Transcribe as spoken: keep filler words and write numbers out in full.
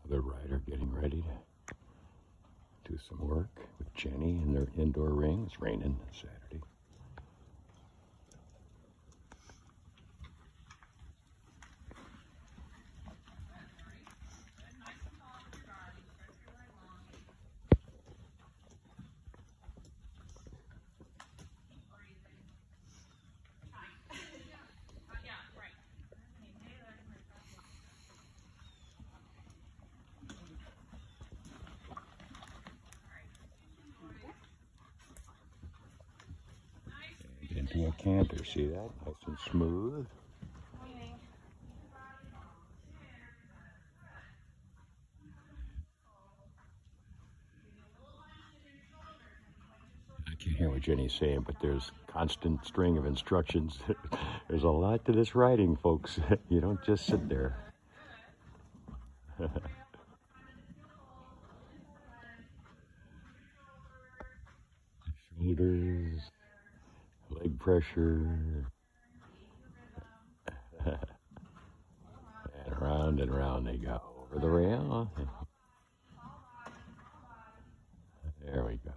Other rider getting ready to do some work with Jenny in their indoor ring. It's raining Saturday. Into a canter, see that? Nice and smooth. I can't hear what Jenny's saying, but there's constant string of instructions. There's a lot to this riding, folks. You don't just sit there. Shoulders, leg pressure, and around and around they go. Over the rail. There we go.